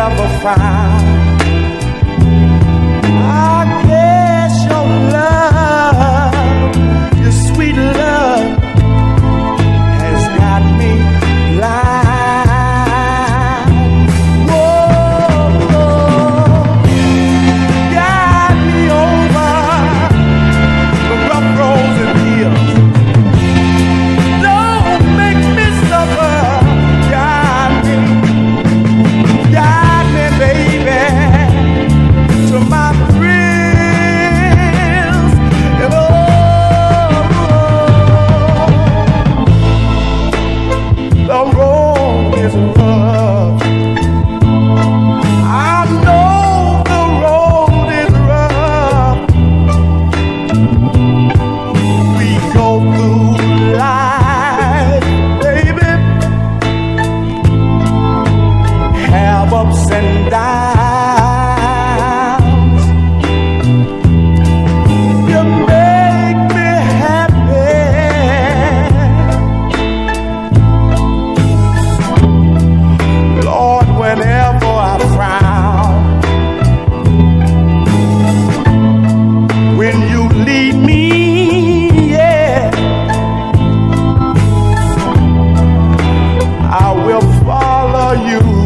ever found. I guess your love, your sweet love, has got me blind. Whoa, guide me over the rough roads and hills. Don't make me suffer. Guide me, baby, to my thrills. And the road is rough. I know the road is rough. We go through life, baby, have ups and downs. You make me happy, Lord, whenever I frown. When you lead me, yeah, I will follow you.